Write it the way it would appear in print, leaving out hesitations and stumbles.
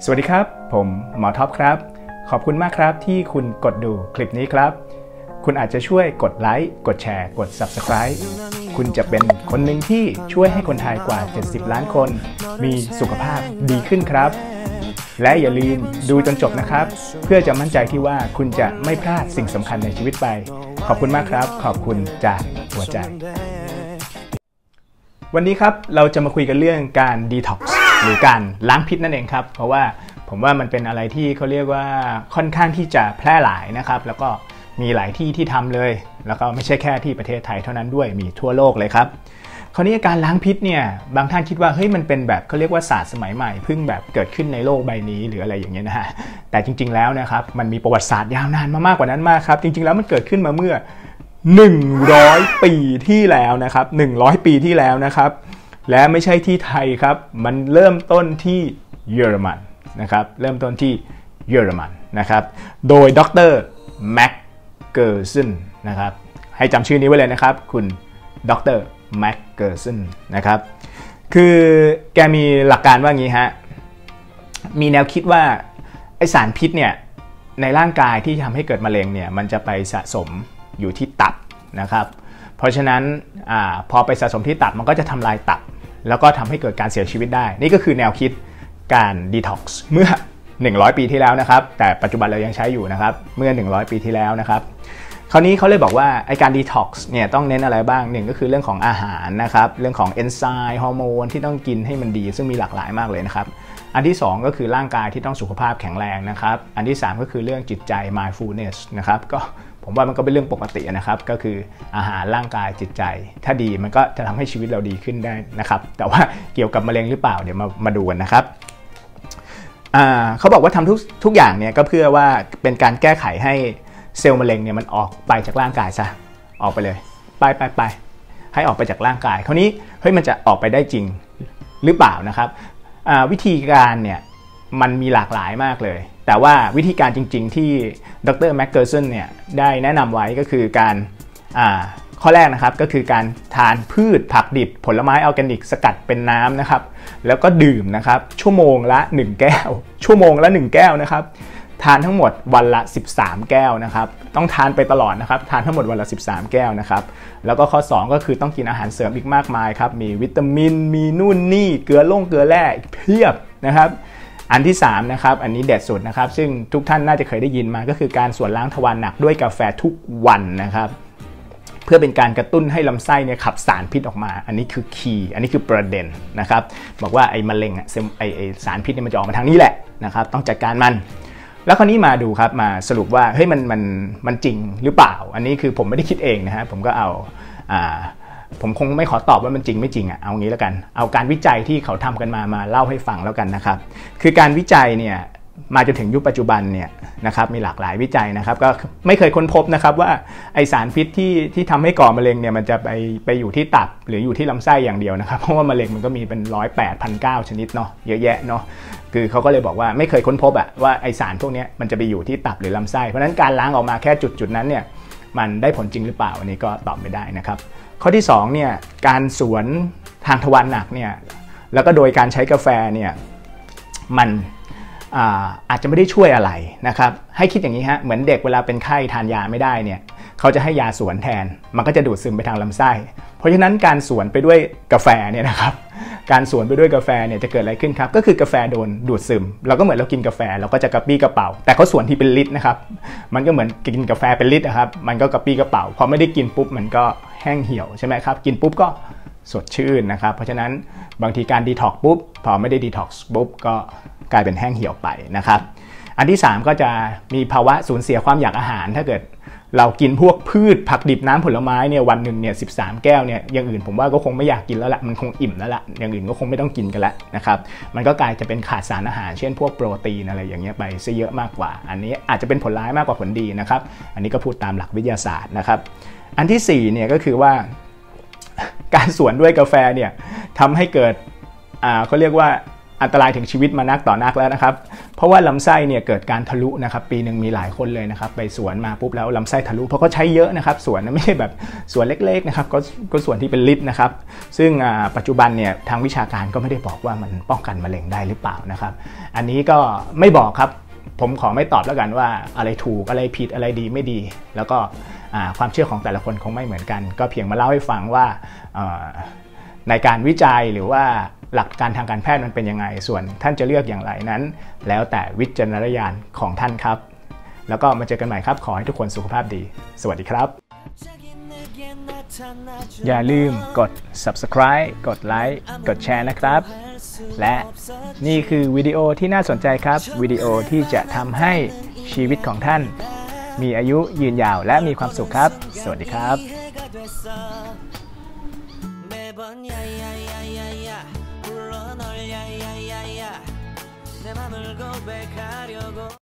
วัสดีครับผมหมอท็อปครับขอบคุณมากครับที่คุณกดดูคลิปนี้ครับคุณอาจจะช่วยกดไลค์กดแชร์กด Subscribe คุณจะเป็นคนหนึ่งที่ช่วยให้คนไทยกว่า70ล้านคนมีสุขภาพดีขึ้นครับและอย่าลืมดูจนจบนะครับเพื่อจะมั่นใจที่ว่าคุณจะไม่พลาดสิ่งสำคัญในชีวิตไปขอบคุณมากครับขอบคุณจากหัวใจวันนี้ครับเราจะมาคุยกันเรื่องการดีท็อกซ์หรือการล้างพิษนั่นเองครับเพราะว่าผมว่ามันเป็นอะไรที่เขาเรียกว่าค่อนข้างที่จะแพร่หลายนะครับแล้วก็มีหลายที่ที่ทำเลยแล้วก็ไม่ใช่แค่ที่ประเทศไทยเท่านั้นด้วยมีทั่วโลกเลยครับคราวนี้การล้างพิษเนี่ยบางท่านคิดว่าเฮ้ยมันเป็นแบบเขาเรียกว่าศาสตร์สมัยใหม่เพิ่งแบบเกิดขึ้นในโลกใบนี้หรืออะไรอย่างเงี้ยนะฮะแต่จริงๆแล้วนะครับมันมีประวัติศาสตร์ยาวนานมากกว่านั้นมากครับจริงๆแล้วมันเกิดขึ้นมาเมื่อ100 ปีที่แล้วนะครับ100 ปีที่แล้วนะครับและไม่ใช่ที่ไทยครับมันเริ่มต้นที่เยอรมันนะครับเริ่มต้นที่เยอรมันนะครับโดยดร.แม็กเกอร์ซันนะครับให้จำชื่อนี้ไว้เลยนะครับคุณดร.แม็กเกอร์ซันนะครับคือแกมีหลักการว่างี้ฮะมีแนวคิดว่าไอสารพิษเนี่ยในร่างกายที่ทำให้เกิดมะเร็งเนี่ยมันจะไปสะสมอยู่ที่ตับนะครับเพราะฉะนั้นพอไปสะสมที่ตับมันก็จะทำลายตับแล้วก็ทำให้เกิดการเสียชีวิตได้นี่ก็คือแนวคิดการดีท็อกซ์เมื่อ100 ปีที่แล้วนะครับแต่ปัจจุบันเรายังใช้อยู่นะครับเมื่อ100 ปีที่แล้วนะครับคราวนี้เขาเลยบอกว่าไอการดีท็อกซ์เนี่ยต้องเน้นอะไรบ้างหนึ่งก็คือเรื่องของอาหารนะครับเรื่องของเอนไซม์ฮอร์โมนที่ต้องกินให้มันดีซึ่งมีหลากหลายมากเลยนะครับอันที่2ก็คือร่างกายที่ต้องสุขภาพแข็งแรงนะครับอันที่3ก็คือเรื่องจิตใจ mindfulness นะครับก็ผมว่ามันก็เป็นเรื่องปกตินะครับก็คืออาหารร่างกายจิตใจถ้าดีมันก็จะทำให้ชีวิตเราดีขึ้นได้นะครับแต่ว่าเกี่ยวกับมะเร็งหรือเปล่าเดี๋ยวมาดูกันนะครับเขาบอกว่าทำทุกอย่างเนี่ยก็เพื่อว่าเป็นการแก้ไขให้เซลล์มะเร็งเนี่ยมันออกไปจากร่างกายซะออกไปเลยไปให้ออกไปจากร่างกายคราวนี้เฮ้ยมันจะออกไปได้จริงหรือเปล่านะครับวิธีการเนี่ยมันมีหลากหลายมากเลยแต่ว่าวิธีการจริงๆที่ดร.แม็กเกอร์ซันเนี่ยได้แนะนำไว้ก็คือการข้อแรกนะครับก็คือการทานพืชผักดิบผลไม้ออร์แกนิกสกัดเป็นน้ำนะครับแล้วก็ดื่มนะครับชั่วโมงละ1 แก้วชั่วโมงละ1 แก้วนะครับทานทั้งหมดวันละ13 แก้วนะครับต้องทานไปตลอดนะครับทานทั้งหมดวันละ13 แก้วนะครับแล้วก็ข้อ2ก็คือต้องกินอาหารเสริมอีกมากมายครับมีวิตามินมีนู่นนี่เกลือแร่เพียบนะครับอันที่3นะครับอันนี้เด็ดสุดนะครับซึ่งทุกท่านน่าจะเคยได้ยินมาก็คือการส่วนล้างทวารหนักด้วยกาแฟทุกวันนะครับเพื่อเป็นการกระตุ้นให้ลำไส้เนี่ยขับสารพิษออกมาอันนี้คือคีย์อันนี้คือประเด็นนะครับบอกว่าไอ้มะเร็งไอ้สารพิษเนี่ยมันจะออกมาทางนี้แหละนะครับต้องจัดการมันแล้วคราวนี้มาดูครับมาสรุปว่าเฮ้ยมันจริงหรือเปล่าอันนี้คือผมไม่ได้คิดเองนะฮะผมก็เอาผมคงไม่ขอตอบว่ามันจริงไม่จริงเอางี้แล้วกันเอาการวิจัยที่เขาทำกันมาเล่าให้ฟังแล้วกันนะครับคือการวิจัยเนี่ยมาจนถึงยุคปัจจุบันเนี่ยนะครับมีหลากหลายวิจัยนะครับก็ไม่เคยค้นพบนะครับว่าไอสารพิษที่ทำให้ก่อมะเร็งเนี่ยมันจะไปอยู่ที่ตับหรืออยู่ที่ลำไส้อย่างเดียวนะครับเพราะว่ามะเร็งมันก็มีเป็น108,900 ชนิดเนาะเยอะแยะเนาะคือเขาก็เลยบอกว่าไม่เคยค้นพบว่าไอสารพวกนี้มันจะไปอยู่ที่ตับหรือลำไส้เพราะฉะนั้นการล้างออกมาแค่จุดนั้นเนี่ยมันได้ผลจริงหรือเปล่าอันนี้ก็ตอบไม่ได้นะครับข้อที่2เนี่ยการสวนทางทวารหนักเนี่ยแล้วก็โดยการใช้กาแฟเนี่ยมันอาจจะไม่ได้ช่วยอะไรนะครับให้คิดอย่างนี้ฮะเหมือนเด็กเวลาเป็นไข้ทานยาไม่ได้เนี่ยเขาจะให้ยาสวนแทนมันก็จะดูดซึมไปทางลำไส้เพราะฉะนั้นการสวนไปด้วยกาแฟเนี่ยนะครับการสวนไปด้วยกาแฟเนี่ยจะเกิดอะไรขึ้นครับก็คือกาแฟโดนดูดซึมเราก็เหมือนเรากินกาแฟเราก็จะกระปี้กระเป๋าแต่เขาสวนที่เป็นลิตรนะครับมันก็เหมือนกินกาแฟเป็นลิตรนะครับมันก็กระปี้กระเป๋าพอไม่ได้กินปุ๊บมันก็แห้งเหี่ยวใช่ไหมครับกินปุ๊บก็สดชื่นนะครับเพราะฉะนั้นบางทีการดีท็อกซ์ปุ๊บพอไม่ได้ดีท็อกซ์ปุ๊บก็กลายเป็นแห้งเหี่ยวไปนะครับอันที่3ก็จะมีภาวะสูญเสียความอยากอาหารถ้าเกิดเรากินพวกพืชผักดิบน้ำผลไม้เนี่ยวันหนึ่งเนี่ย13 แก้วเนี่ยอย่างอื่นผมว่าก็คงไม่อยากกินแล้วละมันคงอิ่มแล้วละอย่างอื่นก็คงไม่ต้องกินกันแล้วนะครับมันก็กลายจะเป็นขาดสารอาหารเช่นพวกโปรตีนอะไรอย่างเงี้ยไปซะเยอะมากกว่าอันนี้อาจจะเป็นผลร้ายมากกว่าผลดีนะครับอันนี้ก็พูดตามหลักวิทยาศาสตร์นะครับอันที่4เนี่ยก็คือว่าการสวนด้วยกาแฟเนี่ยทำให้เกิดเขาเรียกว่าอันตรายถึงชีวิตมานักต่อนักแล้วนะครับเพราะว่าลำไส้เนี่ยเกิดการทะลุนะครับปีหนึ่งมีหลายคนเลยนะครับไปสวนมาปุ๊บแล้วลำไส้ทะลุเพราะเขาใช้เยอะนะครับสวนไม่ใช่แบบสวนเล็กๆนะครับก็สวนที่เป็นลิตรนะครับซึ่งปัจจุบันเนี่ยทางวิชาการก็ไม่ได้บอกว่ามันป้องกันมะเร็งได้หรือเปล่านะครับอันนี้ก็ไม่บอกครับผมขอไม่ตอบแล้วกันว่าอะไรถูกอะไรผิดอะไรดีไม่ดีแล้วก็ความเชื่อของแต่ละคนคงไม่เหมือนกันก็เพียงมาเล่าให้ฟังว่าในการวิจัยหรือว่าหลักการทางการแพทย์มันเป็นยังไงส่วนท่านจะเลือกอย่างไรนั้นแล้วแต่วิจารณญาณของท่านครับแล้วก็มาเจอกันใหม่ครับขอให้ทุกคนสุขภาพดีสวัสดีครับอย่าลืมกด subscribe กดไลค์กดแชร์นะครับและนี่คือวิดีโอที่น่าสนใจครับวิดีโอที่จะทำให้ชีวิตของท่านมีอายุยืนยาวและมีความสุขครับสวัสดีครับ